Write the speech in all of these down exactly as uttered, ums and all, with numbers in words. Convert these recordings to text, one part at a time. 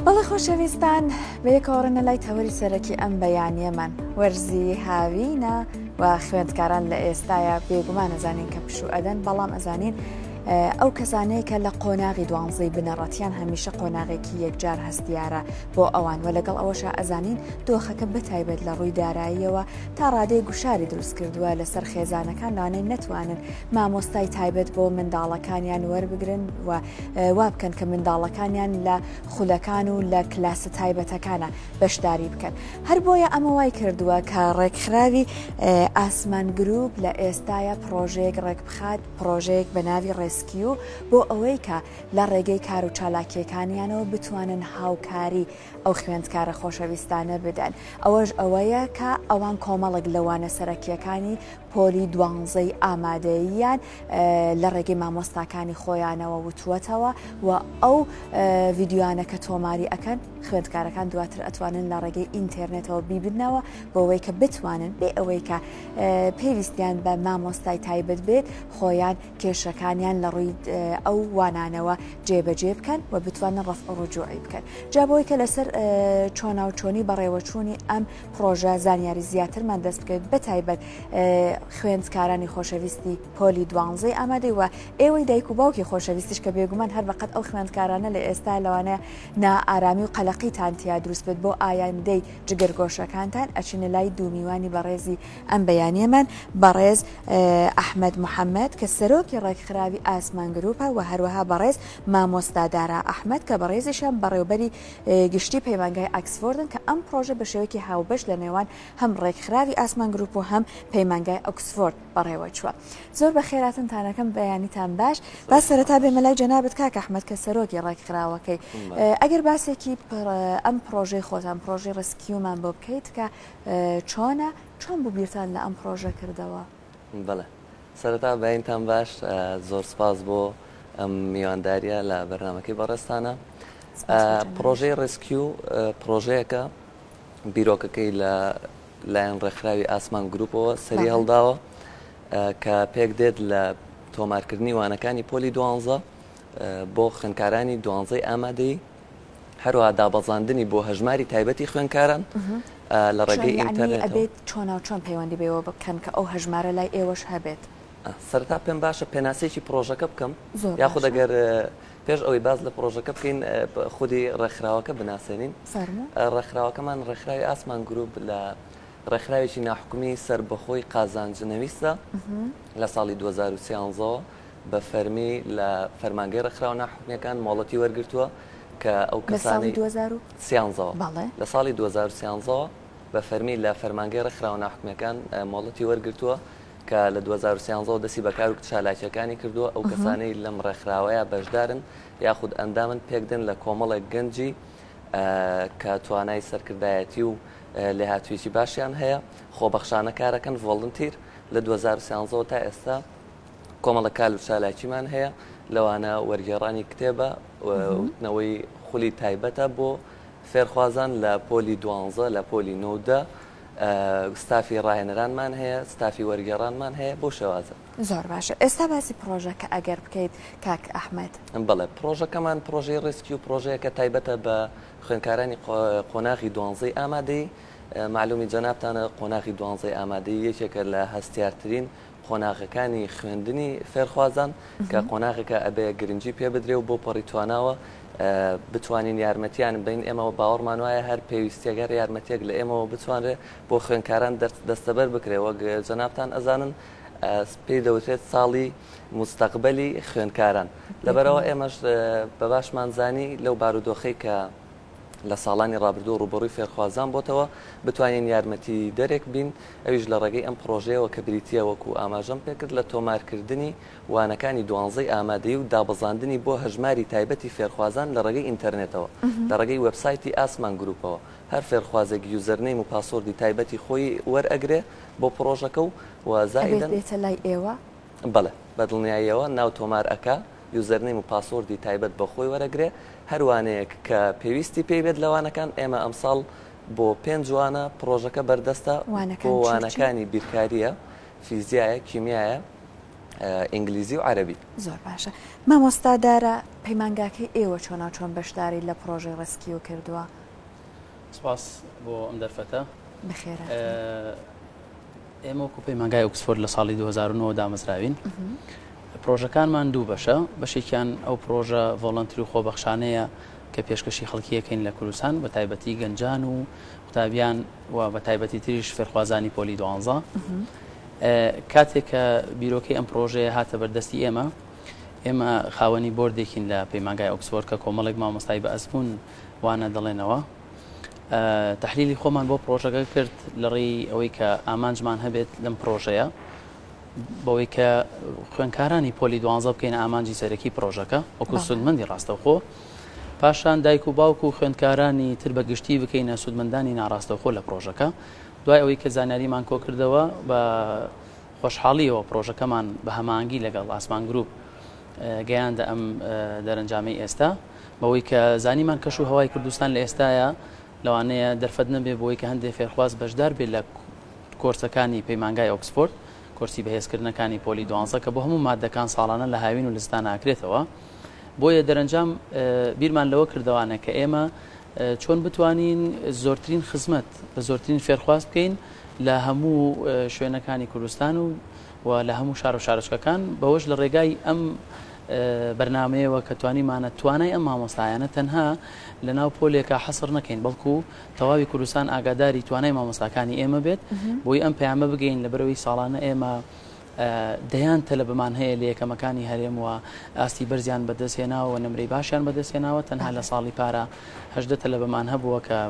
بەڵێ خۆشەویستان بەیەکەوەڕێنە لای تەوەری سەرەکی ئەم بەیانیەمان وەرزی هاوینە و خوێندکاران لە ئێستاە بێگومان ئەزانین کە پشوو ئەدەن بەڵام ئەزانین ئەو کەسانەیە کە لە قۆناغی دوانزەی بنەڕەتیان هەمیشە قۆناغێکی یەکجار هەستیارە بۆ ئەوان و لەگەڵ ئەوەشە ئەزانین دۆخەکە بتایبێت لە ڕووی داراییەوە تا ڕادەی گوشاری دروست کردووە لەسەر خێزانەکان لەوانەی نەتوانن مامۆستای تایبەت بۆ منداڵەکانیان وەربگرن و وا بکەن کە منداڵەکانیان لە خولەکان و لە کلاسە تایبەتەکانە بەشداری بکەن. هەر بۆیە ئەمە وای کردووە کە ڕێکخراوی ئاسمان گروپ لە ئێستاە پرۆژەیەک ڕێک بخات پرۆژەیەک بە ناوی ڕێسکیو بۆ ئەوەی کە لە ڕێگەی کار و چالاکیەکانیانەوە بتوانن هاوکاری ئەو خوێندکارە خۆشەویستانە بدەن. ئەوەش ئەوەیە کە ئەوان کۆمەڵک لەوانە سەرەکیەکانی پۆلی دوانزەی ئامادەییان لە ڕێگەی مامۆستاکانی خۆیانەوە وتووەتەوە و ئەو ڤیددیوانە کە تۆماری ئەەکەن خوێندکارەکان دواتر ئەتوانن لە ڕێگەی ئینتەرنێتەوە بیبنەوە بۆ ئەوەی کە بتوانن بێ ئەوەی کە پێویستیان بە مامۆستای تایبەت بێت خۆیان کێشەکانیان لە ڕووی ئەو وانانەوە جێبەجێ بکەن و بتوانن ڕەفع ڕوجوعی بکەن. جا بۆی کە لەسەر چۆناوچۆنی بەڕێوەچوونی ئەم پرۆژە زانیاری زیاترمان دەست بکەوێت بەتایبەت خوێندکارانی خۆشەویستی پۆلی دوانزەی ئامادەی و ئێوەی دایک و باوکی خۆشەویستیش کە بێگومان هەر بەقەت ئەو خوێندکارانە لە ئێستا لەوانەیە نائارامی و قەلەقیتان تیا دروست بێت بۆ ئایاندەی جگەرگۆشەکانتان ئەچینە لای دوومیوانی بەڕێزی ئەم بەیانیەمان بەڕێز ئەحمەد محەممەد کە سەرۆکی ڕێکخراوی ئاسمان گروپە و هەروەها بەڕێز مامۆستادارا ئەحمەد کە بەڕێزیشان بەڕێوبەری گشتی پەیمانگای ئەکسفۆردن کە ئەم پرۆژە بە شێوەیەکی هاوبەش لە نێوان هەم ڕێکخراوی ئاسمان گروپ و هەم پەیمانگای ئۆکسفۆرد بەڕێوە چووە. زۆر بە خێراتنتانەکەم بەیانیتان باش با سەرەتا بێمە لای جەنابەت کاک ئەحمەد کە سەرۆکی ڕێکخراوەکەی ئەگەر باسێکی ئەم پرۆژەی خۆتان پرۆژەی ڕسکیومان بۆ بکەیت کە چۆنە چۆن بوو بیرتان لە ئەم پرۆژە کردەوە؟ بەڵێ سەرەتا بەینتان باش زۆر سپاس بۆ ئەم میوانداریە لە بەرنامەکەی بەڕێستانە. پرۆژەی ڕێسکیو پرۆژەیەکە بیرۆکەکەی لە لایەن ڕێکخراوی ئاسمان گروپەوە سەری هەڵداوە کە پێک دێت لە تۆمارکردنی وانەکانی پۆلی دوانزە بۆ خوێندکارانی دوانزەی ئامادەی هەروەها دابەزاندنی بۆ هەژماری تایبەتی خوێندکاران لە ڕێگەی ئینتەرنێت ئەبێت چۆناو چۆن پەیوەندی بێەوە بکەن کە ئەو هەژمارە لای ئێوەش هەبێت. سەرتا پێم باشە پێناسێکی پرۆژەکە بکەم یاخود ئەگەر پێش ئەوەی باز لە پرۆژەکە بکەین خودی ڕێکخراوەکە بناسێنین. ڕێکخراوەکەمان ڕێکخراوی ئاسمان گروپ لە ڕێکخراوێکی ناحکومی سربەخۆی قازانجنەویستە لە ساڵی دوو هەزار و سیانزەوە بە فەرمی لە فەرمانگەی ڕێکخراوە ناحکومیەکان مۆڵەتی وەرگرتووە کە ئەو کەسانی سیانزەوە لە ساڵی دوو هەزار و سیانزەوە بە فەرمی لە فەرمانگەی ڕێکخراوە ناحکومیەکان مۆڵەتی وەرگرتووە کە لە دوو هەزار و سیانزەوە دەستی بەکار و چالاکیەکانی کردووە ئەو کەسانەی لەم ڕێکخراوەیە بەشدارن یاخود ئەندامن پێکدن لە کۆمەڵێک گەنجی کە توانای سەرکردایەتی و لێهاتوویەکی باشیان هەیە خۆبەخشانە کارەکەن ڤۆڵنتیر لە دوو هەزار و سیانزەوە تا ئێستا کۆمەڵە کال و چالاکیمان هەیە لەوانە وەرگێڕانی کتێبە وتنەوەی خولی تایبەتە بۆ فێرخوازان لە پۆلی دوانزە لە پۆلی نۆدە ستافی ڕاهێنەرانمان هەیە ستافی وەرگێڕانمان هەیە بۆ شێوازە. زۆر باشە. ئێستا باسی پرۆژەکە ئەگەر بکەیت کاک ئەحمەد. بەڵێ پرۆژەکەمان پرۆژەی ڕێسکی و پرۆژەیەکە تایبەتە بە خوێندکارانی قۆناغی دوانزەی ئامادەی. معلومی جەنابتانە قۆناغی دوانزەی ئامادەی یەکێکە لە هەستیارترین قۆناغەکانی خوێندنی فێرخوازان کە قۆناغێکە ئەبێ گرنگی پێ بدرێ و بۆ پەڕی تواناوە بتوانین یارمەتیان بین ئێمەوە باوەڕمان وایە هەر پێویستیەگەر یارمەتێک لە ئێمەوە بتوانرێت بۆ خوێندکاران دەستەبەر بکرێ وەک جەنابتان ئەزانن پێی دەوترێت ساڵی مستەقبەلی خوێندکاران لەبەرەوە ئێمەش بە باشمان زانی لەو بارودۆخەی کە لە ساڵانی ڕابردوو ڕوبەڕووی فێرخوازان بۆتەوە بتوانین یارمەتی دەرێک بین ئەویش لە ڕێگەی ئەم پرۆژەیەوە کە بریتە وەکو ئاماژەم پێکرد لە تۆمارکردنی وانەکانی دوانزەی ئامادەی و دابەزاندنی بۆ هەژماری تایبەتی فێرخوازان لە ڕێگەی ئینتەرنێتەوە لە ڕێگەی وەبسایتی ئاسمان گروپەوە هەر فێرخوازێک یوزەرنەیم و پاسۆردی تایبەتی خۆی وەرئەگرێ بۆ پرۆژەکە و وازایدن بێتە لای ئێوە بەڵێ بەدڵنیاییەوە ناو تۆمار ئەکا یوزەرنەیم و پاسۆردی تایبەت بە خۆی وەرەگرێ هەروانەیەک کە پێویستی پێی بێت لەوانەکان ئێمە ئەمساڵ بۆ پێنج وانە پرۆژەکە بەردەستە بۆ وانەکانی بیرکاریە فیزیایە کیمیایە ئینگلیزی و عەرەبی. زۆر باشە. مامۆستادارە پەیمانگاکەی ئێوە چۆنا چۆن بەشداری لە پرۆژەی ڕێسکیۆ کردووە؟ سپاس بۆ ئەم دەرفەتە بخێرە. ئێمە وەکو پەیمانگای ئۆکسفۆرد لە ساڵی دوو هەزار و نۆ دامەزراوین. پرۆژەکانمان دوو بەشە، بەشێکیان ئەو پرۆژە ڤۆڵەنتری و خۆبەخشانەیە کە پێشکەشی خەڵکیەکەین لە کوردستان بە تایبەتی گەنجان و قوتابیان و بە تایبەتی تریش فێرخوازانی پۆلی دوانزە. کاتێک کە بیرۆکەی ئەم پرۆژەیە هاتە بەردەستی ئێمە، ئێمە خاوەنی بۆردێکین لە پەیمانگای ئۆکسفۆرد کە کۆمەڵێک مامۆستای بە ئەزمون وانە دەڵێنەوە. تحلیلی خۆمان بۆ پرۆژەکە کرد لەڕێی ئەوەی کە ئامانجمان هەبێت لەم پرۆژەیە بەوەی کە خوێندکارانی پۆلی دوانزە بکەین ئامانجی سەرەکی پرۆژەکە وەکو سودمەندی ڕاستەوخۆ، پاشان دایک و باوک و خوێندکارانی تر بەگشتی بکەینە سودمەندانی ناڕاستەوخۆ لە پرۆژەکە. دوای ئەوەی کە زانیاریمان کۆ کردەوە بە خۆشحاڵیەوە پرۆژەکەمان بە هەمانگی لەگەڵ ئاسمان گروپ گەیاندە ئەم دەرەنجامی ئێستا، بەوەی کە زانیمان کەش و هەوای کوردستان لە ئێستاە لەوانەیە دەرفەت نەبێ بۆی کە هەندێک فێرخواز بەشدار بێت لە کۆرسەکانی پەیمانگای ئۆکسفۆرد، کۆرسی بەهێزکردنەکانی پۆلی دوانزە کە بۆ هەموو مادەکان ساڵانە لە هاوین و لستان ئاکرێتەوە. بۆیە دەرەنجام بیرمان لەوە کردوانە کە ئێمە چۆن بتوانین زۆرترین خزمەت بە زۆرترین فێرخواز بکەین لە هەموو شوێنەکانی کوردستان و و لە هەموو شار و شارچکەکان، بەوەش لە ڕێگای ئەم بەرنامەیەوە کە توانیمانە توانای ئەم مامۆستایانە تەنها لە ناو پۆلێکە حەسر نەکەین، بەڵکو تەواوی کوردستان ئاگاداری توانای مامۆستاکانی ئێمە بێت، بۆی ئەم پەیامە بگەین لە بەرەوەی ساڵانە ئێمە دەیان تەلەبمان هەیە لە یەکەمەکانی هەرێم و ئاستی بەرزیان بەدەستهێناوە و نمرەی باشیان بەدەستهێناوە. تەنها لە ساڵی پارە هەژدە تەلەبەمان هەبووە کە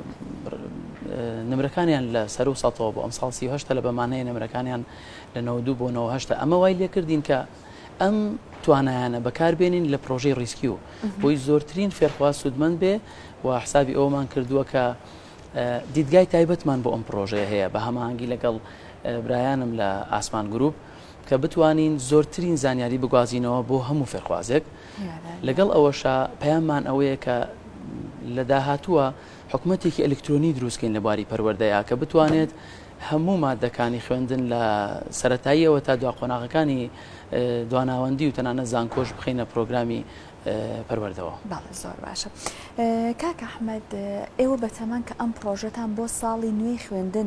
نمرەکانیان لە سەر و سەتەوە بۆ ئەم ساڵ سی و هەشت تەلەبەمان هەیە نمرەکانیان لە نەوە دوو بۆ نەوە هەشتە. ئەمە وای لێ کردین کە ئەم توانایانە بەکاربێنین لە پرۆژەی ڕیسکیو بۆی زۆرترین فێرخواز سودمەند بێ و حسابی ئەومان کردووە کە دیدگای تایبەتمان بۆ ئەم پرۆژەیە هەیە بە هەماهەنگی لەگەڵ برایانم لە ئاسمان گروپ کە بتوانین زۆرترین زانیاری بگوازینەوە بۆ هەموو فێرخوازێک. لەگەڵ ئەوەشە پەیاممان ئەوەیە کە لە داهاتووە حکوومەتێکی ئەلکترۆنی دروستکەین لە بواری پەروەردەیە کە بتوانێت هەموو مادەکانی خوێندن لە سەرەتاییەوە تا دوا قۆناغەکانی دواناوەندی و تەنانە زانکۆش بخینە پرۆگرامی پەروەردەوە. باڵێ زۆر باشە. کاک ئەحمەد، ئێوە بەتەمان کە ئەم پرۆژەتان بۆ ساڵی نوێی خوێندن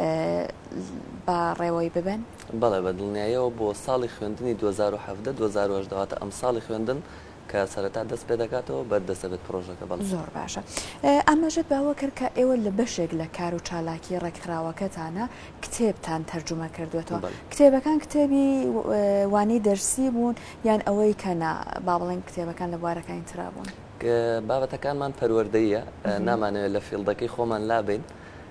بە ڕێوەی ببن؟ بەڵێ بە دڵنیاییەوە بۆ ساڵی خوێندنی دوو هەزار و هەڤدە دوو هەزار و هەژدە ئەم ساڵی خوێندن کە سەرەتا دەست پێ دەکاتەوە بەردەستە بێت پرۆژەکە. بەڵێ زۆر باشە. ئەمەژت باوە کرد کە ئێوە لە بەشێک لە کار و چالاکی ڕێکخراوەکەتانە کتێبتان تەرجمە کردوێتەوە. کتێبەکان کتێبی وانەی دەرسی بوون یان ئەوەی کەنا با بڵێن کتێبەکان لە بوارەکانی ترا بوون؟ بابەتەکانمان پەروەردەیە، نامانەوێت لە فیڵدەکەی خۆمان لابین،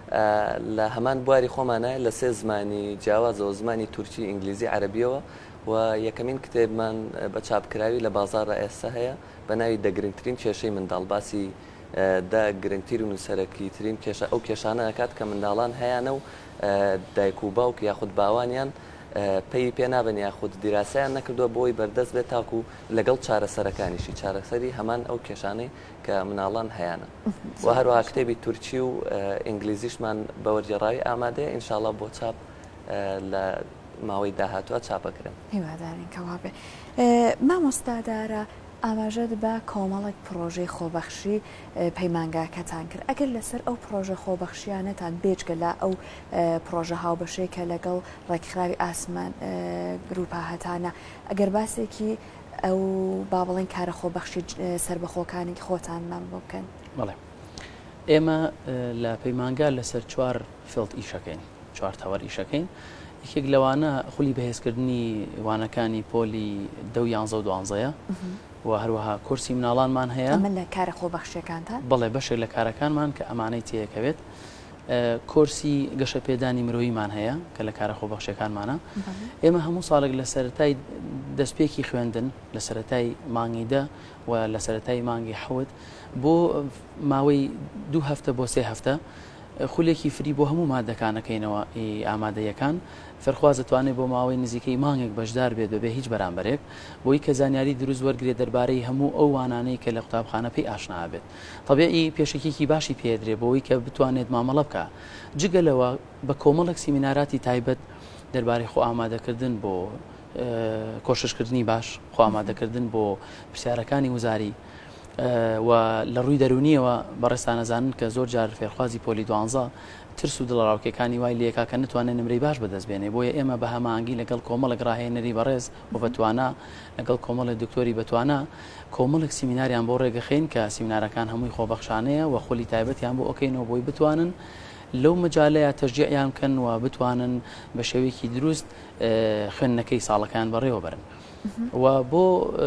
لە هەمان بواری خۆمانە لە سێ زمانی جیاوازەوە زمانی تورکی، ئینگلیزی، عەرەبیەوە و یەکەمین کتێبمان بە چاپکراوی لە بازاڕە ئێستا هەیە بە ناوی دەگرنگترین کێشەی منداڵ، باسی دا گرنگتر و نووسەرەکی ترین کێشە ئەو کێشانە ئەکات کە منداڵان هەیەە و دایک و باوک یاخود باوانیان پێی پێ نابن یاخود دیراسەیان نەکردووە بۆی بەردەست بێت تاکو لەگەڵ چارەسەرەکانیشی چارەسەری هەمان ئەو کێشانەی کە مناڵان هەیەە. و هەروەها کتێبی تورکی و ئینگلیزیشمان بەوەرجێڕاوی ئامادەیە ئینشاڵڵا بۆ چاپ لە ماوەی داهاتوە چاپەکرن. هیوادارین کەوا بێ. مامۆستادارە، ئاماژەت بە کۆمەڵێک پرۆژەی خۆبەخشی پەیمانگاکەتان کرد. ئەگەر لەسەر ئەو پرۆژە خۆبەخشیانەتان بێجگە لە ئەو پرۆژە هاوبەشەی کە لەگەڵ ڕێکخراوی ئاسمان گروپا هەتانە، ئەگەر باسێکی ئەو با بڵێن کارە خۆبەخشی سربەخۆکانی خۆتانمان بۆ بکەن؟ بەڵێ، ئێمە لە پەیمانگا لەسەر چوار فیڵد ئیشەکەین، چوار تەوەر ئیشەکەین. یەکێک لەوانە خولی بەهێزکردنی وانەکانی پۆلی دە و یانزە و دوانزەیە و هەروەها کورسی مناڵانمان هەیە. ئەمە لە کارە خۆبەخشیەکانتان؟ بەڵێ، بەشێک لە کارەکانمان کە ئەمانەی تێیەکەوێت. کورسی گەشە پێدانی مرۆییمان هەیە کە لە کارە خۆبەخشیەکانمانە. ئێمە هەموو ساڵێک لە سەرەتای دەستپێکی خوێندن لە سەرەتای مانگی دە و لە سەرەتای مانگی حەوت بۆ ماوەی دوو هەفتە بۆ سێ هەفتە خولێکی فری بۆ هەموو مادەکانەکەینەوە ئامادەیەکان. فەرخواز دەتوانێت بۆ ماوەی نزیکەی مانگێک بەشدار بێت بەبێ هیچ بەرامبەرێک بۆی کە زانیاری دروست وەرگێت دەربارەی هەموو ئەو وانانەی کە لە قوتابخانە پێی ئاشنا بێت. تەبیعی پێشێکێکی باشی پێدرێ بۆی کە بتوانێت مامەڵە بکە. جگەلەوە بە کۆمەڵێک سیمیناراتی تایبەت دەربارەی خۆ ئامادەکردن بۆ کۆششکردنی باش، خۆ ئامادەکردن بۆ پرسیارەکانی وزاری، و لە ڕووی دەرونیەوە بەڕێستان نەزانن کە زۆر جار فێرخوازی پۆلی دوانزە ترس و دڵڕاوکەکانی وای لێکا کە نتوانێت نمرەی باش بەدەستبێنێ بۆیە ئێمە بە هەمانگی لەگەڵ کۆمەڵێک ڕاهێنەری بەڕێز و بەتوانە لەگەڵ کۆمەڵی دکتۆری بەتوانە کۆمەڵێک سیمیناریان بۆ ڕێگەخین کە سیمینارەکان هەمووی خۆبەخشانەیە و خۆلی تایبەتیان بۆ ئۆکەینەوە بۆی بتوانن لەو مجالەیە تەشجیعیان بکەن و بتوانن بە شێوەیەکی دروست خوێندنەکەی ساڵەکان بەڕێوە بەرن. و بۆ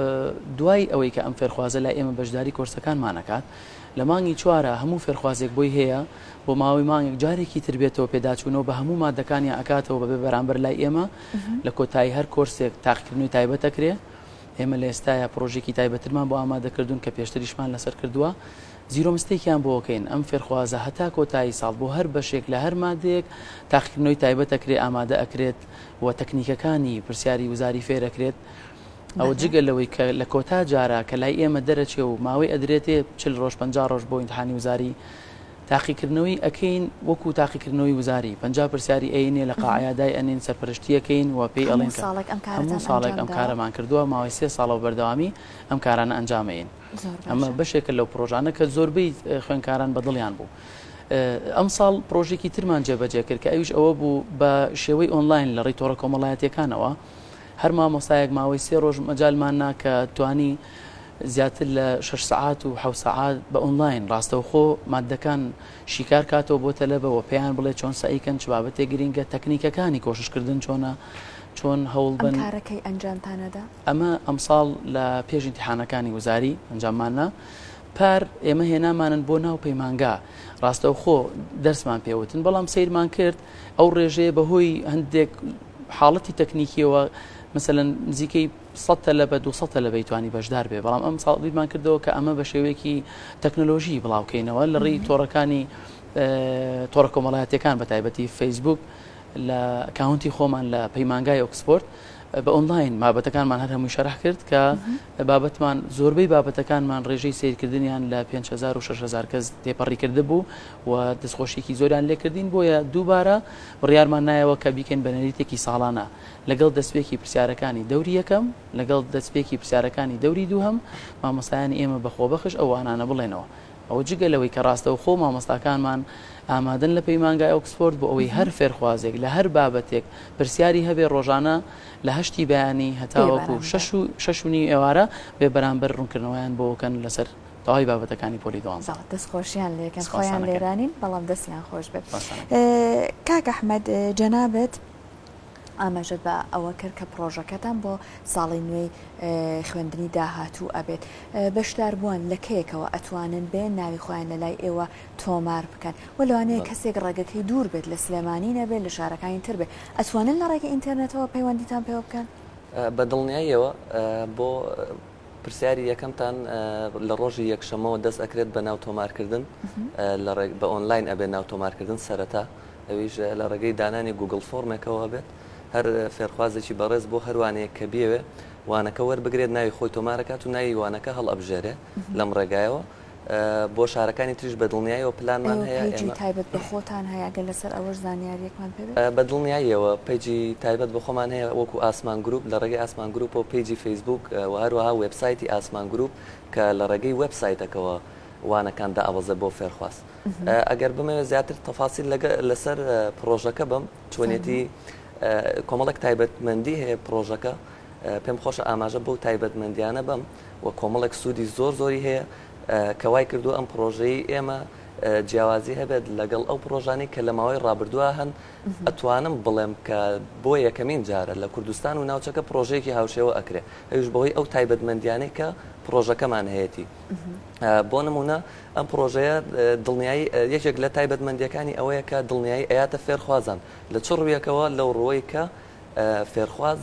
دوای ئەوەی کە ئەم فێرخوازە لای ئێمە بەشداری کۆرسەکانمانەکات لە مانگی چوارە هەموو فێرخوازێک بۆی هەیە بۆ ماوەی مانگێک جارێکی تر بێتەوە پێداچوونەوە بە هەموو مادەکانی ئەکاتەوە بەبێ بەرامبەر لای ئێمە لە کۆتایی هەر کۆرسێک تاقیکردنەوەی تایبەت ئەکرێ. ئێمە لە ئێستاە پرۆژێکی تایبەترمان بۆ ئامادەکردوون کە پێشتریشمان لەسەر کردووە زیرۆ مستێکیان بۆکەین ئەم فێرخوازە هەتا کۆتایی ساڵ بۆ هەر بەشێک لە هەر مادەیەک تاقیکردنەوەی تایبەت ئەکرێ ئامادە ئەکرێت و تەکنیکەکانی پرسیاری وزاری فێرەکرێت. ئەو جگە لەوەی کە لە کۆتا جارە کە لای ئێمە دەرەچێ و ماوەی ئەدرێتێ چل ڕۆژ پەنجا ڕۆژ بۆ ئیمتحانی وزاری تاقیکردنەوەی ئەکەین وەکو تاقیکردنەوەی وزاری پەنجا پرسیاری ئەینێ لە قاعیادای ئەنین سەرپەرشتیەکەین و پێی ئەڵێن هەموو ساڵێک ئەم کارەمان کردووە ماوەی سێ ساڵە بەردەوامی ئەم کارانە ئەنجامەین. ئەمە بەشێکە لەو پرۆژانە کە زۆربەی خوێندکاران بەدڵیان بوو. ئەم ساڵ پرۆژێکی ترمان جێبەجێ کرد کە ئەویش ئەوە بوو بە شێوەی ئۆنلاین لە ڕێی تۆڕە کۆمەڵایەتیەکانەوە هەر مامۆستایەک ماوەی سێ ڕۆژ مەجالمان ناکە توانی زیاتر لە شەش سەعات و حەوت سەعات بە ئۆنلاین ڕاستەوخۆ مادەکان شیکار کاتەوە بۆ تەلەبەوە پێیان بڵێ چۆن سعیکەن چ بابەتێک گرینگە تەکنیکەکانی کۆششکردن چۆنە چۆن هەوڵ بن کارەکەی ئەنجامتانەدا. ئەمە ئەمساڵ لە پێش ئیمتیحانەکانی وزاری ئەنجاممانە پار ئێمە هێنامانن بۆ ناو پەیمانگا ڕاستەوخۆ دەرسمان پێوتن بەڵام سیرمان کرد ئەو ڕێژەیە بەهۆی هەندێک حاڵەتی تەکنیکیەوە مثلەن نزیکەی سەد تەلەبە دو سەد تەلەبەی توانی بەشدار بێ بەڵام ئەم ساڵ بیرمان کردەوە کە ئەمە بە شێوەیەکی تەکنۆلۆژی بڵاوکەینەوە لە ڕێی تۆڕەکانی تۆڕە کۆمەڵایەتیەکان بە تایبەتی فەیسبوک لە ئەکاونتی خۆمان لە پەیمانگای ئۆکسفۆرد بە ئۆنلاین بابەتەکانمان هەر هەمووی شەرح کرد کە بابەتمان زۆربەی بابەتەکانمان ڕێژەی سیرکردنیان لە پێنج هەزار و شەش هەزار کەس تێپەڕی کرده بوو و دەستخۆشیێکی زۆریان لێکردین بۆیە دووبارە بڕیارمان نایەوە کە بیکەین بە نەریتێکی ساڵانە لەگەڵ دەستپێکی پرسیارەکانی دەوری یەکەم لەگەڵ دەستپێکی پرسیارەکانی دەوری دووهەم مامۆستایانی ئێمە بەخۆبەخش ئەوانانە بڵێنەوە. ئەو جگە لەوەی کە ڕاستەوە خۆ مامۆستاکانمان ئامادەن لە پەیمانگای ئۆکسفۆرد بۆ ئەوەی هەر فێرخوازێک لە هەر بابەتێک پرسیاری هەبێ ڕۆژانە لە هەشتی بەیانی هەتاوەکو شەشونی ئێوارە بێ بەرامبەر ڕوونکردنەوەیان بۆکەن لەسەر تەواوی بابەتەکانی پۆلی دوانزە. دەستخۆشیان لێکن خۆیان لێرانین بەڵام دەستیان خۆش بێت. کاک ئەحمەد جەنابەت ئاماژەت بە ئەوە کرد کە پرۆژەکەتان بۆ ساڵی نوێی خوێندنی داهاتوو ئەبێت بەشدار بوون لە کەیەکەوە ئەتوانن بێن ناوی خۆیان لە لای ئێوە تۆمار بکەن و لەوانەیە کەسێک ڕێگەکەی دوور بێت لە سلێمانی نەبێت لە شارەکانی تر بێت ئەتوانن لە ڕێگە ئینتەرنێتەوە پەیوەندیتان پێوە بکەن بە دڵنیاییەوە بۆ پرسیاری یەکەمتان لە ڕۆژی یەکشەمەوە دەست ئەکرێت بە ناو تۆمارکردن بە ئۆنلاین ئەبێت ناو تۆمارکردن سەرەتا ئەویش لە ڕێگەی دانانی گوگل فۆرمێکەوە بێت هەر فێرخوازێکی بەڕێز بۆ هەروانەیە کە بێوێ وانەکە وەربگرێت ناوی خۆی تۆمارەکات و ناوی وانەکە هەڵ ئەبژێرێ لەم ڕێگایەوە بۆ شارەکانی تریش بە دڵنیاییەوە پلانمان هەیە تایبەت بە خۆتان هەیە گەل لەسەر ئەوەش زانیاریەکمان پێ بە دڵنیاییەوە پیجی تایبەت بە خۆمان هەیە وەکو ئاسمان گروپ لە ڕێگەی ئاسمان گروپ و پیجی فەیسبوک و هەروەها وێبسایتی ئاسمان گروپ کە لە ڕێگەی وێبسایتەکەەوە وانەکان دائەوەزە بۆ فێرخواز ئەگەر بمەوێت زیاتر تەفاسیل لەسەر پرۆژەکە بم چۆنێتی کۆمەڵێک تایبەتمەندی هەیە پرۆژەکە پێم خۆشە ئاماژە بۆ تایبەتمەندیانە بم و کۆمەڵێک سوودی زۆر زۆری هەیە کەوای کردو ئەم پرۆژەی ئێمە جیاوازی هەبێت لەگەڵ ئەو پرۆژانی کە لە ماوەی ڕابردووە هەن ئەتوانم بڵێم کە بۆ یەکەمین جارە لە کوردستان و ناوچەکە پرۆژەیەکی هاوشێوە ئەکرێ ئەوش بەهۆی ئەو تایبەتمەندیانەی کە پرۆژەکەمان هەیەی بۆ نمونە ئەم پرۆژەیە دڵنیایی یەکێک لە تایبەتمەندیەکانی ئەوەیە کە دڵنیایی ئەیاتە فێرخوازان لە چ ڕوویەکەوە لەو ڕۆی کە فێرخواز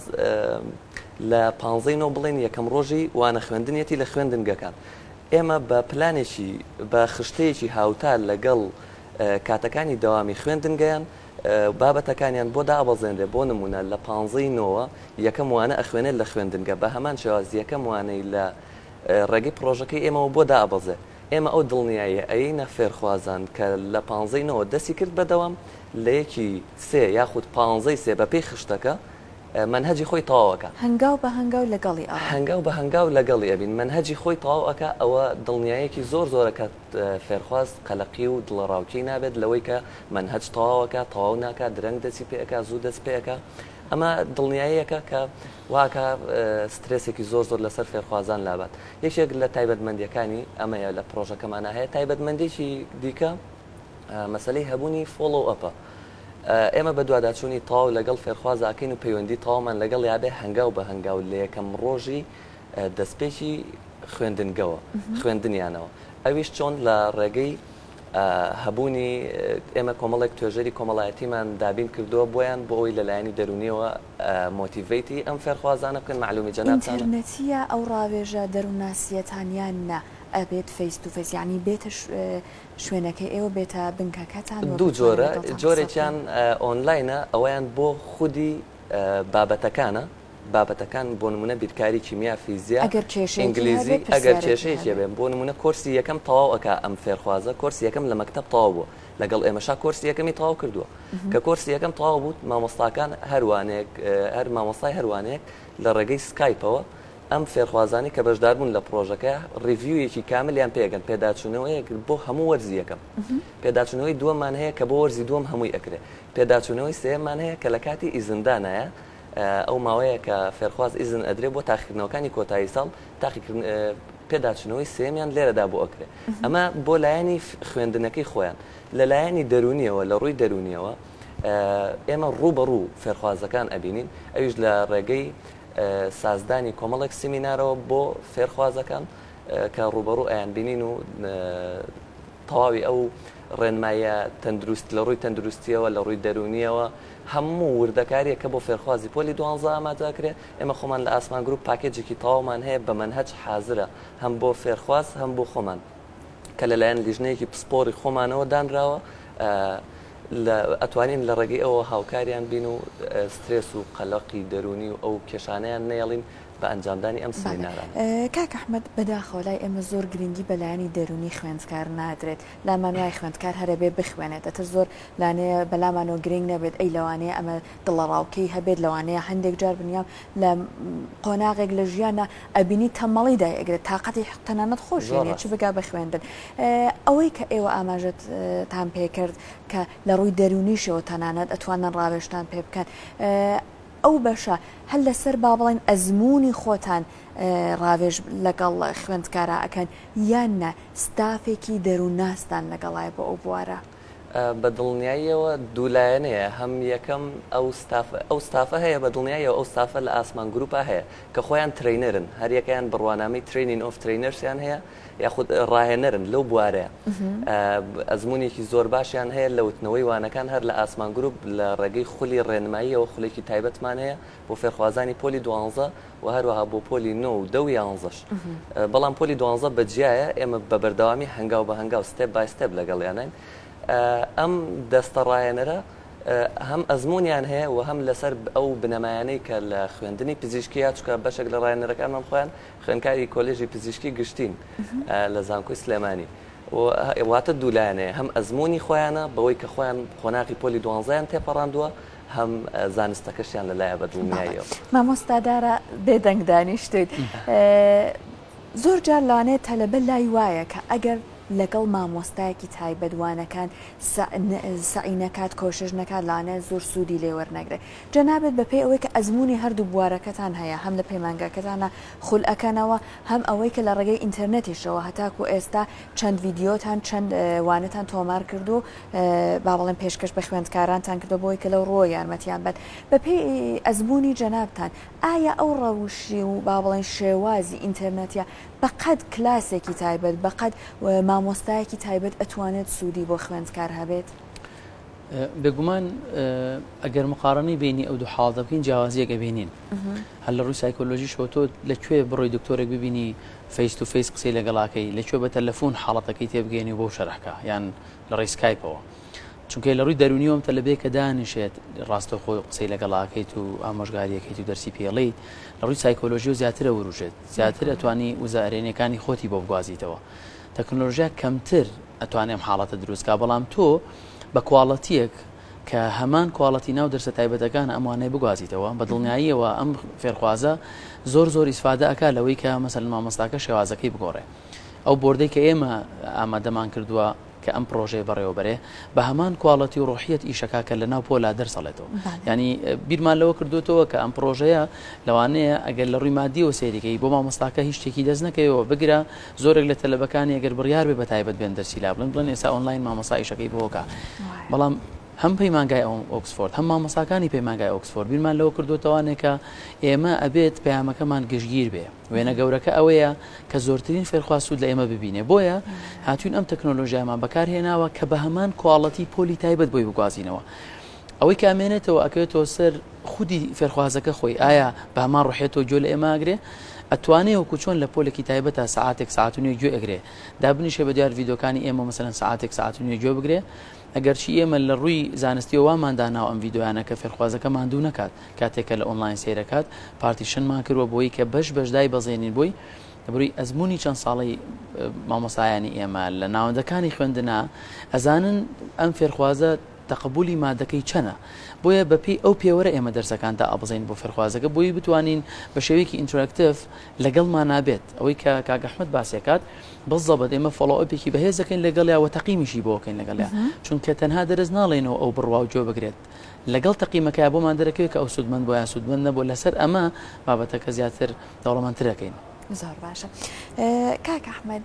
لە پانزەینەوە بڵێن یەکەم ڕۆژی وانە خوێندنیەتی لە خوێندنگەکان ئێمە بە پلانێکی بە خشتەیەکی هاوتا لەگەڵ کاتەکانی داوامی خوێندنگەیان بابەتەکانیان بۆ دابەزێنرێ بۆ نمونە لە پانزەینەوە یەکەم وانە ئەخوێنێت لە خوێندنگە بە هەمان شێواز یەکەم وانەی لە ڕێگەی پرۆژەکەی ئێمەوە بۆ دابەزێ ئێمە ئەو دڵنیاییە ئەینە فێرخوازان کە لە پانزەینەوە دەستی کرد بەدەوام لە یەکی سێ یاخود پانزەی سێ بە پێی خشتەکە منهجی خۆی تەواوەکە هەنگاو بە هەنگاو لەگەڵی هەنگاو بە هەنگاو لەگەڵی ئەبین منهجی خۆی تەواوەکە ئەوە دڵنیایەکی زۆر زۆرەکە فێرخواست قەلەقی و دڵڕاوکی نابێت لەوەی کە منهج تەواوەکە تەواو ناکە درەنگ دەچی پێەکە زوو دەست پێەکە ئەمە دڵنیاییەکە کە واکە سترێسێکی زۆر زۆر لەسەر فێرخوازان لابات یەکێک لە تایبەتمەندیەکانی ئەمەیە لە پرۆژەکەمانە هەیە تایبەتمەندێکی دیکە مەسلەی هەبوونی فۆلۆ ئەپە ئێمە بە دوواداچوونی تاو لەگەڵ فێرخوازاکەین و پەیوەندی تاومان لەگەڵ یابێ هەنگاو بە هەنگاو لە یەکەم ڕۆژی دەستپێکی خوێندنگەوە خوێندنیانەوە ئەویش چۆن لە ڕێگەی هەبوونی ئێمە کۆمەڵێک توێژەری کۆمەڵایەتیمان دابین کردووە بۆیان بۆ ئەوی لەلایەنی دەرونیەوە مۆتیڤیتی ئەم فێرخوازانە بکەن معلومی جەنابتان ئینتەرنێتیە ئەو ڕاوێژە دەرووناسیەتانیان نە ئەبێت فەیس تو فەیس یعنی بێتە شوێنەکەی ئێوە بێتە بنکەکەتان دوو جۆرە جۆرێکیان ئۆنلاینە ئەوەیان بۆ خودی بابەتەکانە بابەتەکان بۆ نمونە بیرکاری کیمیا فیزیا ئینگلیزی ئەگەر کێشەیەکی بێن بۆ نمونە کۆرسی یەکەم تەواو ئەکا ئەم فێرخوازە کۆرسی یەکەم لە مەکتەب تەواو بووە لەگەڵ ئێمەشا کۆرسی یەکەمی تەواو کردووە کە کۆرسی یەکەم تەواو بوو مامۆستاکان هەروانێک هەر مامۆستای هەروانەیە لە ڕێگەی سکایپەوە ئەم فێرخوازانی کە بەشداربوون لە پرۆژەکە ڕیڤیویەکی کاملیان پێگەن پێداچوونەوەیەک بۆ هەموو وەرزی یەکەم پێداچوونەوەی دووەمان هەیە کە بۆ وەرزی دووەم هەمووی ئەکرێت پێداچوونەوەی سێمان هەیە کە لە کاتی ئیزندانایە ئەو ماوەیە کە فێرخواز ئیزن ئەدرێت بۆ تاقیکردنەوەکانی کۆتایی ساڵ تاقیکردن پێداچوونەوەی سێمیان لێرەدا بۆ ئەکرێت ئەمە بۆ لایەنی خوێندنەکەی خۆیان لە لایەنی دەرونیەوە لە ڕووی دەرونیەوە ئێمە ڕوبەڕوو فێرخوازەکان ئەبینین ئەویش لە ڕێگەی سازدانی کۆمەڵێک سیمینارەوە بۆ فێرخوازەکان کە ڕوبەڕوو ئەیان بینین و تەواوی ئەو ڕێنمایە تەندروست لە ڕووی تەندروستیەوە لە ڕووی دەرونیەوە هەموو وردەکاریە کە بۆ فێرخوازی پۆلی دوانزە ئامادەکرێت ئێمە خۆمان لە ئاسمان گروپ پاکێجێکی تەواومان هەیە بە مەنهەج حازرە هەم بۆ فێرخواز هەم بۆ خۆمان کە لەلایەن لیژنەیەکی پسپۆری خۆمانەوە دانراوە ئەتوانین لە ڕێگەی ئەوە هاوکاریان بین و سترێس و قەلەقی دەرونی و ئەو کێشانەیان نێڵین بە ئەنجامدانی ئەم سیمیناران. کاک ئەحمەد بەداخەوە لای ئێمە زۆر گرنگی بەلایانی دەرونی خوێندکار نادرێت لامانوای خوێندکار هەرە بێ بخوێنێت ئەتر زۆر لانەیە بەلامانەوە گرنگ نەبێت ئەی لەوانەیە ئەمە دڵەڕاوکەی هەبێت لەوانەیە هەندێک جار بنیام لە قۆناغێک لە ژیانە ئەبینی تەمەڵیدا ئەگرێت تااقەتی تەنانەت خۆشێنێت چ بگا بخوێندن ئەوەی کە ئێوە ئاماژەت تان پێکرد کە لە ڕووی دەرونیشەوە تەنانەت ئەتوانن ڕاوێشتان پێ بکەن ئەو بەشە هەل لەسەر با بڵێن ئەزمموی خۆتان ڕاوێژ لەگەڵ خوێندکارە ئەکەن یان نە ستافێکی دەروونناستان لەگەڵای بۆ ئەو بوارە بە دڵنیاییەوە دوولایەنەیە هەم یەکەم ئەو ئەو ستافە هەیە بە دڵنیاییەوە ئەو ستافە لە ئاسمان گروپا هەیە کە خۆیان ترینەرن هەر یەکەیان بڕوانامەی ترینین ئۆف ترینەرسیان هەیە یاخود ڕاهێنەرن لەو بوارەیە ئەزممونێکی زۆر باشیان هەیە لە وتنەوەی وانەکان هەر لە ئاسمان گروپ لە ڕێگەی خولی ڕێنماییەوە خولێکی تایبەتمان هەیە بۆ فێرخوازانی پۆلی دوانزە و هەروەها بۆ پۆلی نۆ و دە و یانزەش بەڵام پۆلی دوانزە بەجیایە ئێمە بە بەردەوامی هەنگاو بە هەنگاو ستێپ بای ستێپ لەگەڵیانین ئەم دەستە ڕایەنەرە هەم ئەزممویان هەیە و هەم لەسەر ئەو بنەمایانەی کە لە خوێندنی پزیشکیە چکە بەشێک لە ڕایەنەرەکانمان خۆیان خوێندکاری کۆلێژی پزیشکی گشتین لە زانکۆی سلێمانی واتە دوولایەنەیە هەم ئەزمموی خۆیانە بەوەی کە خۆیان خۆناقی پۆلی دوانزەیان تێپەڕاندووە هەم زانستەکەشیان لەلایە بە دڵنیاییەوە مامۆستادارە بێدەنگدانیشتیت زۆر جار لەوانەیە تەلەبە لای وایە کە ئەگەر لەگەڵ مامۆستایەکی تایبەتوانەکان سعی نەکات کۆشش نەکات لانە زۆر سوودی لێوەرنەگرێت جەنابێت بە پێی ئەوەی کە ئەزمموی هەردوو بوارەکەتان هەیە هەم لە پەیمانگاکەتانە خولئەکەنەوە هەم ئەوەی کە لە ڕێگەی ئینتەرنێتیشەوە هەتاکو ئێستا چەند ڤیددیۆتان چەند وانەتان تۆمار کردو با بڵێن پێشکەش بە خوێندکارانتان کردو بۆی کە لەو ڕۆ یارمەتیان بەت بە پێی ئەزمموی جەنابتان ئایا ئەو ڕەوشی و با بڵێن شێوازی ئینتەرنێتە بەقەد کلاسێکی تایبەت بەقەد مامۆستایەکی تایبەت ئەتوانێت سوودی بۆ خوێندکار هەبێت بێگومان ئەگەر مقارنەی بینی ئەو دوو حاڵە بکەین جیاوازیەکە بینین هەر لە ڕووی سایکۆلۆژیشەوە تۆ لەکوێ بڕۆی دکتۆرێک ببینی فەیس تو فەیس قسەی لەگەڵاکەی لەکوێ بە تەلەفۆن حاڵەتەکەی تێبگەێنی بۆ شەرحکە یان لە ڕێی سکایپەوە چونکە لە ڕووی دەرونیەوەم تەلەبێ کە دانیشێت ڕاستە خۆی قسەی لەگەڵاکەیت و ئامۆژگاریەکەیت و دەرسی پێڵیت لە ڕووی سایکۆلۆژی و زیاترە وروژێت زیاتر ئەتوانی وزارێنەکانی خۆتی بۆ بگوازیتەوە تەکنۆلۆژیا کەمتر ئەتوانێم حاڵەتە دروستکە بەڵام تۆ بە کواڵەتیەک کە هەمان کواڵەتی ناو دەرسە تایبەتەکان ئەموانەی بگوازیتەوە بە دڵنیاییەوە ئەم فێرخوازە زۆر زۆر ئیسفادە ئەکا لەوەی کە مەسەلەن مامۆستاکە شێوازەکەی بگۆڕێ ئەو بۆردەی کە ئێمە ئامادەمان کردووە کە ئەم پرۆژەی بەڕێوەبەرێ بە هەمان کواڵەتی و ڕۆحیەت ئیشەکە کە لە ناو پۆلا دەرسەڵێتەوە ینی بیرمان لەوە کردوتەوە کە ئەم پرۆژەیە لەوانەیە ئەگەر لە ڕووی مادیەوە سێریکەی بۆ مامۆستاکە هیچ شتێکی دەست نەکەیەوە بگرە زۆرێک لە تەلەبەکانی ئەگەر بڕیار بێ بە تایبەت بێن دەرسی لا بڵێن بڵێن ئێستا ئۆنلاین مامۆستا ئیشەکەی بۆکە بەڵام هەم پەیمانگای ئۆکسفۆرد هەم مامۆستاکانی پەیمانگای ئۆکسفۆرد بیرمان لەوە کردوتەوانێک کە ئێمە ئەبێت پەیامەکەمان گشتگیر بێ وێنە گەورەکە ئەوەیە کە زۆرترین فێرخوا سوود لە ئێمە ببینێ بۆیە هاتوین ئەم تەکنۆلۆژیامان بەکارهێناوە کە بە هەمان کواڵەتی پۆلی تایبەت بۆی بگوازینەوە ئەوەی کامێنێتەوە ئەکەوێتەوە سەر خودی فێرخوازەکە خۆی ئایا بە هەمان ڕۆحێتەوە گوێ لە ئێمە ئەگرێ ئەتوانێ وەکو چۆن لە پۆلێکی تایبەتە سعاتێک ساعت و نیوە گوێ ئەگرێ دابنیشە بە دیار ڤیدۆکانی ئێمە مەسەلەن سعاتێک ساعت و نیوە گوێ بگرێ ئەگەرچی ئێمە لە ڕووی زانستیەوە وامانداناو ئەم ڤیدۆیانە کە فێرخوازەکە ماندوو نەکات کاتێکە لە ئۆنلاین سیرەکات پارتیشنمان کردووە بۆی کە بەش بەشدای بەزێنین بۆی بڕی ئەزمموی چەند ساڵی مامۆسایانی ئێمە لە ناوەندەکانی خوێندنا ئەزانن ئەم فێرخوازە تەقبولی مادەکەی چەنە بۆیە بەپی ئەو پێوەرە ئێمە دەرسەکاندا ئەبزین بۆ فێرخوازەکە بۆی بتوانین بە شێوەیەکی ئینتراکتیڤ لەگەڵمان نابێت ئەوەی کە کاک ئەحمەد باسیەکات بەڵزەبەت ئێمە فۆڵۆئەپێکی بەهێز دەکەین لەگەڵیاوە تەقیمیشی بۆکەین لەگەڵیا چونکە تەنها دەرز ناڵێنەوە ئەو بڕوا و جۆ بگرێت لەگەڵ تەقیمەکە بۆمان دەرەکەوێت کە ئەو سوودمەند بۆ یا سوودمەند نەبوو لەسەر ئەمە بابەتەکە زیاتر دەوڵەمەندترەکەین. زۆر باشە. کاک ئەحمەد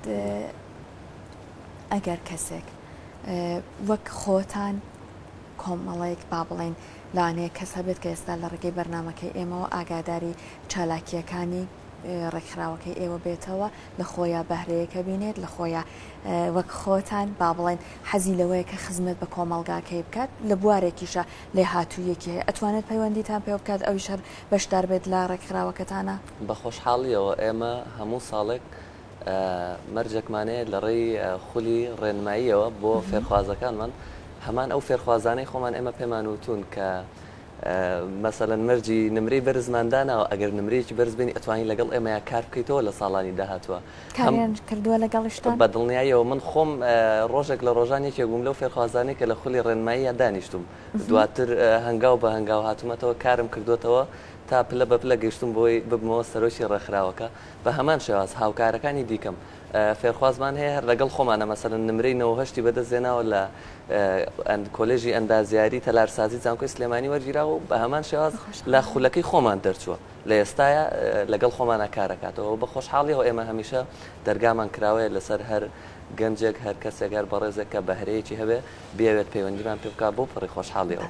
ئەگەر کەسێک وەک خۆتان کۆمەڵەیەک با بڵێن لاانەیە کەس هەبێت کە ئێستا لە ڕێگەی بەرنمەکەی ئێمەوە ئاگاداری چالاکیەکانی ڕێکخراوەکەی ئێوە بێتەوە لە خۆیان بەهرەیەکە بینێت لە خۆیان وەک خۆتان با بڵێن حەزی لەوەیە کە خزمەت بە کۆمەڵگاکەی بکات لە بوارێکیشە لێ هاتوویەکی هەیە ئەتوانێت پەیوەندیتان پێ بکات ئەویش هەر بەشدار بێت لە ڕێکخراوەکەتانە بە خۆشحاڵیەوە ئێمە هەموو ساڵێک مەرجێکمانەیە لە ڕێی خولی ڕێنماییەوە بۆ فێرخوازەکانمان هەمان ئەو فێرخوازانەی خۆمان ئێمە پێمان وتون کە مەسەلەن مەرجی نمرەی بەرزماندانەوە ئەگەر نمرەیەکی بەرز بینی ئەتوانی لەگەڵ ئێمەیە کار بکەیتەوە لە ساڵانی داهاتووە کاریان کردووە لەگەڵشتان بە دڵنیاییەوە من خۆم ڕۆژێک لە ڕۆژانێکی بووم لەو فێرخوازانەی کە لە خولی ڕێنماییە دانیشتم دواتر هەنگاو بە هەنگاو هاتوومەتەوە کارم کردوتەوە تا پلە بە پلە گەیشتم بۆی ببمەوە سەرۆکی ڕێکخراوەکە بە هەمان شێواز هاوکارەکانی دیکەم فێرخوازمان هەیە هەر لەگەڵ خۆمانە مەسەلەن نمرەی نەوەهەشتی بەدەستێناوە لە کۆلێژی ئەندازیاری تەلارسازی زانکۆی سلێمانی وەرگیراوە بە هەمان شێواز لە خولەکەی خۆمان دەرچووە لە ئێستاە لەگەڵ خۆمانە کارەکاتەوە بە خۆشحاڵیەوە ئێمە هەمیشە دەرگامان کراوەیە لەسەر هەر گەنجێک هەر کەسێکار بەڕێزێک کە بەهرەیەکی هەبێ بێوێت پەیوەندیمان پێ بکات بۆ پڕی خۆشحاڵیەوە.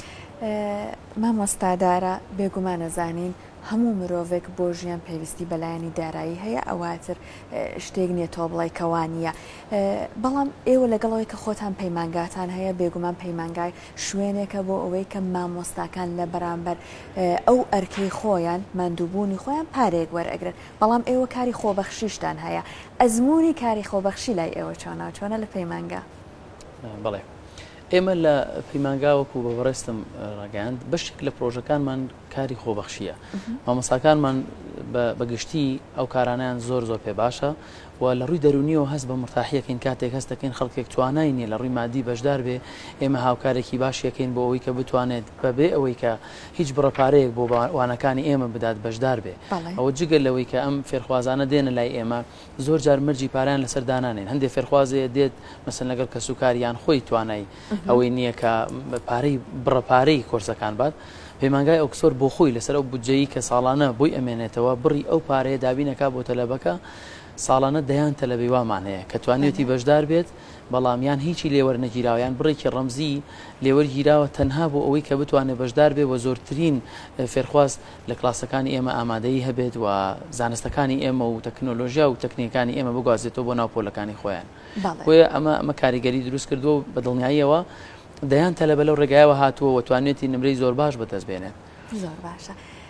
مامۆستادارە بێگومان نەزانین هەموو مرۆڤێک بۆ ژیان پێویستی بەلایەنی دارایی هەیە ئەواتر شتێک نییە تۆ بڵی کەوانیە بەڵام ئێوە لەگەڵەوەی کە خۆتان پەیمانگاتان هەیە بێگومان پەیمانگای شوێنێکە بۆ ئەوەی کە مامۆستاکان لە بەرامبەر ئەو ئەرکەی خۆیان ماندووبوونی خۆیان پارێک وەرئەگرن بەڵام ئێوە کاری خۆبەخشیشتان هەیە ئەزمموی کاری خۆبەخشی لای ئێوە چۆنا چۆنە لە پەیمانگا بڵێ ئێمە لە پەیمانگاوەکو بە بەڕێستم ڕگەاند بەشێک لە پرۆژەکانمان کاری خۆبەخشیە مامۆستاکانمان بەگشتی ئەو کارانیان زۆر زۆر پێ باشە و لە ڕووی دەرونیەوە هەست بە مرتاحیەکەین کاتێک هەست دەکەین خەڵکێک توانای نیە لە ڕووی مادی بەشدار بێ ئێمە هاوکارێکی باشیەکەین بۆ ئەوەی کە بتوانێت بەبێ ئەوەی کە هیچ بڕەپارەیەک بۆ وانەکانی ئێمە بدات بەشدار بێ ئەوە جگە لەوەی کە ئەم فێرخوازانە دێنە لای ئێمە زۆر جار مەرجی پاریان لەسەر دانانێن هەندێک فێرخوازەیە دێت مەسەن لەگەڵ کە سوکاریان خۆی توانای ئەوەی نییە کە پارەی بڕەپارەی کۆرسەکان بات پەیمانگای ئۆکسفۆر بۆ خۆی لەسەر ئەو بودجەیی کە ساڵانە بۆی ئەمێنێتەوە بڕی ئەو پارەیە دابینەکە بۆ تەلەبەکە ساڵانە دەیان تەلەبی وامان هەیە کە توانێتی بەشدار بێت بەڵامیان هیچی لێوەرنەگیراویان بڕێکی ڕەمزی لێوەرگیراوە تەنها بۆ ئەوەی کە بتوانێت بەشدار بێ و زۆرترین فێرخواست لە کلاسەکانی ئێمە ئامادەی هەبێت و زانستەکانی ئێمە و تەکنۆلۆژیا و تەکنیکانی ئێمە بگوازێتەوە بۆ ناوپۆلەکانی خۆیان بۆیە ئەمە ئەمە کاریگەری دروست کردووە بە دڵنیاییەوە دەیان تەلەبە لەو ڕێگایەوە هاتووە و توانێتی نمرەی زۆر باش بەدەست بێنێت. زۆر باشە.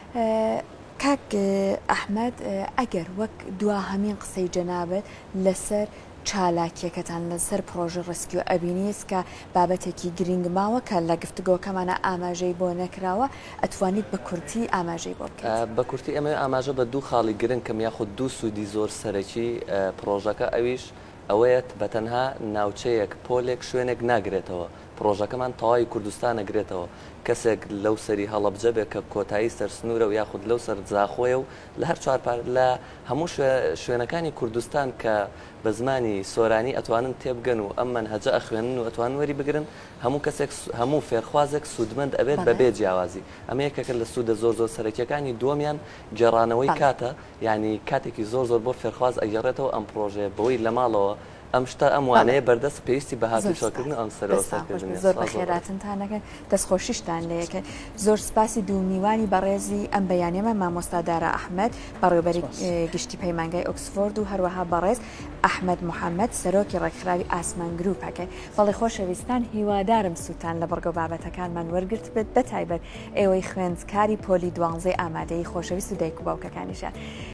کاک ئەحمەد ئەگەر وەک دوا هەمین قسەی جەنابێت لەسەر چالاکیەکەتان لەسەر پرۆژە ڕسکی و ئەبینیست کە بابەتێکی گرنگ ماوە کە لە گفتگۆکەمانە ئاماژەی بۆ نەکراوە ئەتوانیت بە کورتی ئاماژەی بۆ بکەیت. بە کورتی ئەمە ئاماژە بە دوو خاڵی گرنگ کەم یاخود دوو سوودی زۆر سەرەکی پرۆژەکە ئەویش ئەوەیەت بە تەنها ناوچەیەک پۆلێک شوێنێک ناگرێتەوە پرۆژەکەمان تەواوی کوردستان ئەگرێتەوە کەسێک لەو سەری هەڵەبجە بێت کە کۆتایی سەرسنوورە و یاخود لەو سەر جاخۆیە و لە هەر چوارپار لە هەموو شوێنەکانی کوردستان کە بە زمانی سۆرانی ئەتوانن تێبگەن و ئەم منهەجە ئەخوێنن و ئەتوان وەری بگرن هەموو کەسێک هەموو فێرخوازێک سوودمەند ئەبێت بەبێ جیاوازی ئەمە یەکێکە لە سوودە زۆر زۆر سەرەکیەکانی دووەمیان گێڕانەوەی کاتە یعنی کاتێکی زۆر زۆر بۆ فێرخواز ئەگەڕێتەوە ئەم پرۆژەیە بەوەی لە ماڵەوە ئەم شتە ئەم وانەیە بەردەست پێویستی بە هاتووشەکردن ئەم سەرۆسەرکردنی زۆر بە خێراتنتانەکە دەستخۆشیشتان لەیەکە زۆر سپاسی دوو میوانی بەڕێزی ئەم بەیانێمە مامۆستادارە ئەحمەد بەڕێوەبەری گشتی پەیمانگای ئۆکسفۆرد و هەروەها بەڕێز ئەحمەد محەممەد سەرۆکی ڕێکخراوی ئاسمان گروپەکە بەڵێ خۆشەویستان هیوادارم سووتان لە بەرگە بابەتەکانمان وەرگرت بێت بەتایبەت ئێوەی خوێندکاری پۆلی دوانزەی ئامادەی خۆشەویست و دایک و باوکەکانیشان